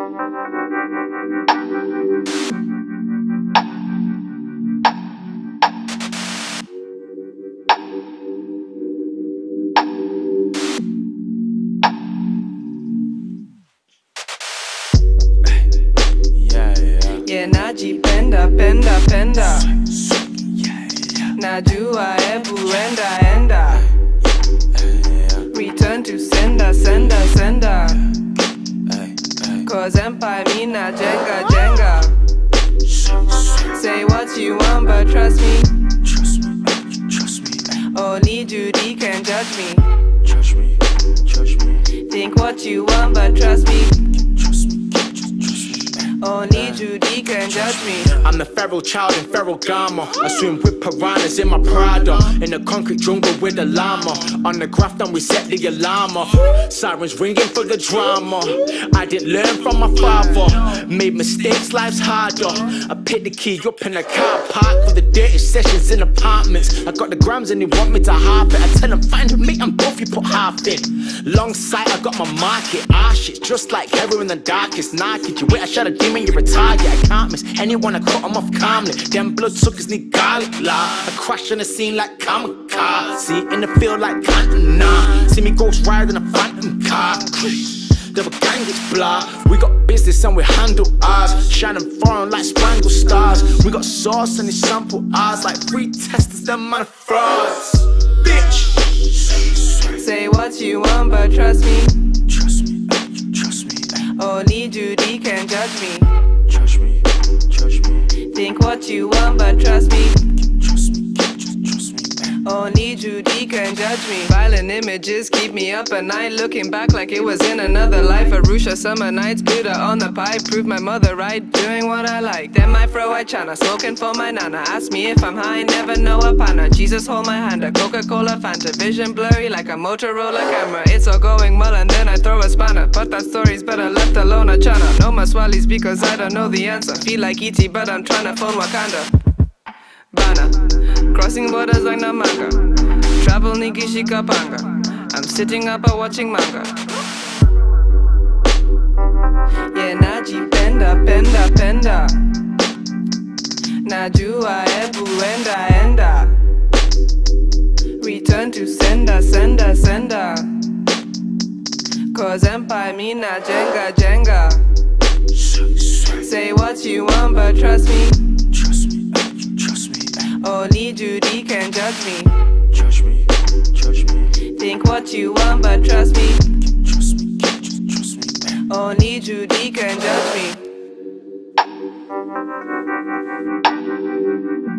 Yeah, najipenda penda penda, najua ebu enda return to sender sender sender, cause empire mina jenga. Say what you want but trust me, only Judy can judge me. Think what you want but trust me, only Judy can judge me. I'm the feral child in feral Ghana. I swim with piranhas in my Prada, in the concrete jungle with the llama. On the Grafton we set the alarm off, sirens ringing for the drama. I didn't learn from my father, made mistakes, life's harder. I picked the key up in the car park for the dirty sessions in apartments. I got the grams and they want me to half it. I tell them find a mate and both you put half in. Long sight I got my market, shit just like heroin in the darkest naked. You wait I shot a demon, you're a target. I can't miss anyone, I cut them off calmly. Them bloodsuckers need garlic law. I crash on the scene like kamikaze, see in the field like Cantona. See me ghost ride in a phantom car. The gang gets blah. We got business and we handle ours, shining foreign like spangled stars. We got sauce and they sample ours like free testers, them man frauds. Bitch. Say what you want but trust me, only Judy can judge me. Think what you want but trust me, only Judy can judge me. Violent images keep me up at night, looking back like it was in another life. Arusha summer nights, Buddha on the pipe, prove my mother right, doing what I like. Then my fro I chana, smoking for my nana. Ask me if I'm high, never know a pana. Jesus hold my hand, a Coca-Cola Fanta. Vision blurry like a Motorola camera. It's all going well and then I throw a spanner, but that story's better left alone a chana. No maswalis because I don't know the answer. Feel like E.T. but I'm tryna phone Wakanda. Bana, crossing borders like Namanga. Travel Nikishika Panga. I'm sitting up watching manga. Yeah, najipenda penda penda, najua ebu enda return to sender sender sender, cause empire mina jenga. Say what you want but trust me, only Judy can judge me. Think what you want but trust me, only Judy can judge me.